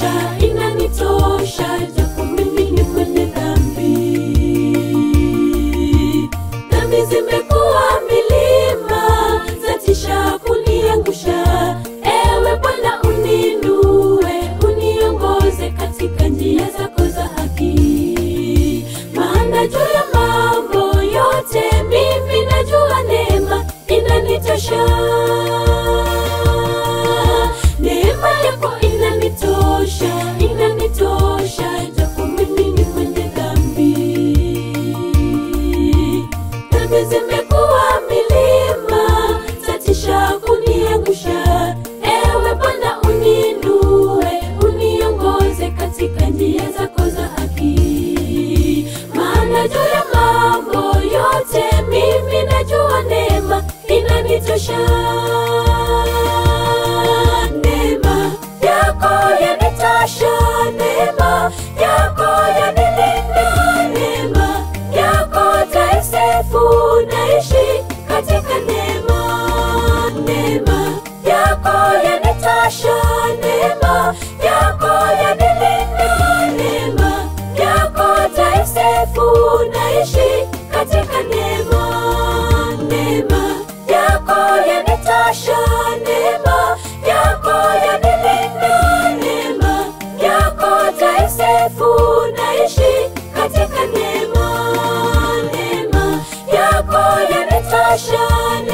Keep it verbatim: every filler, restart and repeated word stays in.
inanitosha, inanitosha, japo mimi ni mwenye dhambi. Dhambi zimekuwa milima, zatisha kuniangusha. Ewe Bwana uninue, uniongoze katika njia zako za haki. Maana juu ya mambo yote mimi najua neema inanitosha. Neema yako inanitosha, inanitosha, japo mimi ni mwenye dhambi. Dhambi zimekuwa milima, zatisha kuniangusha. Ewe Bwana uninue, uniongoze katika njia zako za haki. Maana juu ya mambo yote mimi najua neema inanitosha. Neema yako yanitosha, neema yako yanilinda, neema yako taisifu, naishi katika neema. Neema yako yanitosha, neema yako yanilinda, neema yako taisifu, naishi katika neema. Neema yako yanitosha, neema yako yanilinda, neema yako taisifu, naishi katika neema. Neema yako yanitosha.